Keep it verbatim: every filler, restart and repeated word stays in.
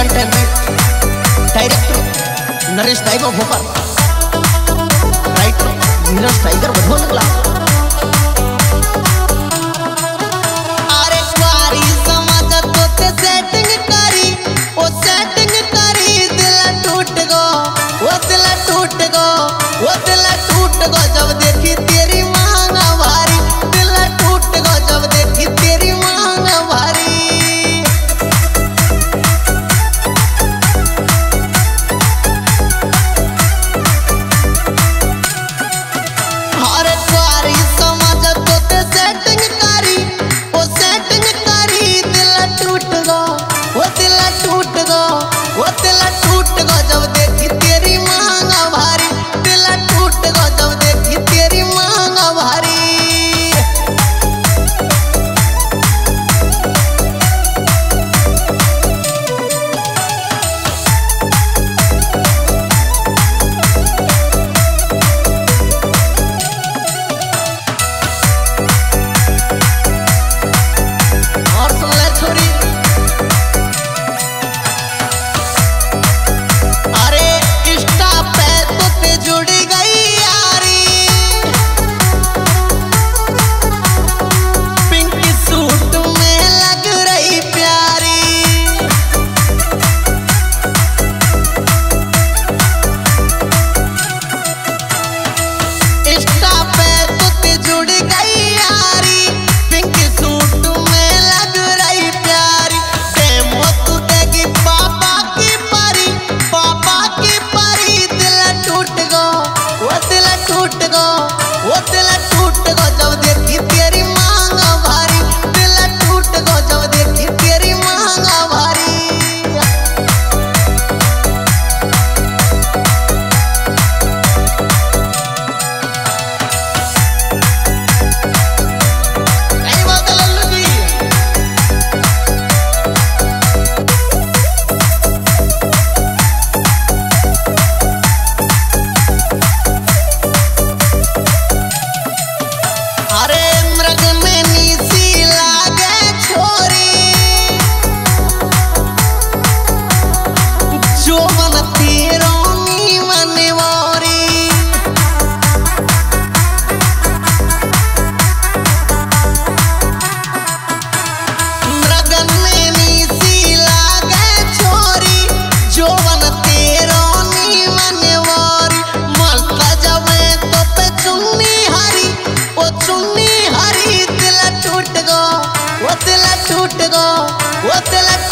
Entertainment, director Naresh दाइबा Bhopal, writer Neeraj Tiger बधो लगला। अरे क्वारी समझ तो ते सेटिंग करी, ओ सेटिंग करी दिल टूट गो, वो दिल टूट गो, वो दिल टूट गो जब देखी तेरी मांग भारी, दिल टूट गो जब देखी तेरी मांग भारी। अरे क्वारी समझ तो ते सेटिंग करी, ओ सेटिंग करी दिल टूट गो, वो दिल टूट गो, वो दिल टूट गो जब देखी तेरी मांग भारी, दिल टूट गो जब देखी तेरी मांग भारी। और सुन ले छोरी, अरे इंस्टा पे तो ते जुड़ गई यारी, पिंक सूट में लग रही प्यारी। इंस्टा पे तो ते जुड़ गई यारी, पिंक सूट में लग रही प्यारी। डेमो तू देगी पापा की परी, पापा की परी, दिल टूट गो, वो दिल टूट गो, वो दिल टूट गो जब देखी तेरी मांग भारी, दिल टूट गो जब देखी तेरी मांग भारी। कई बात है लल्लू जी। अरे मृग में नीसी लागे छोरी, जो मन तीरोनी मनवारी। मृगन में नीसी लागे छोरी, जो मन तीरोनी मनवारी। मलता जवे तो पे चुन्नी हरी, ओ चुन्नी हरी, दिल टूट गो, वो दिल टूट गो, वो दिल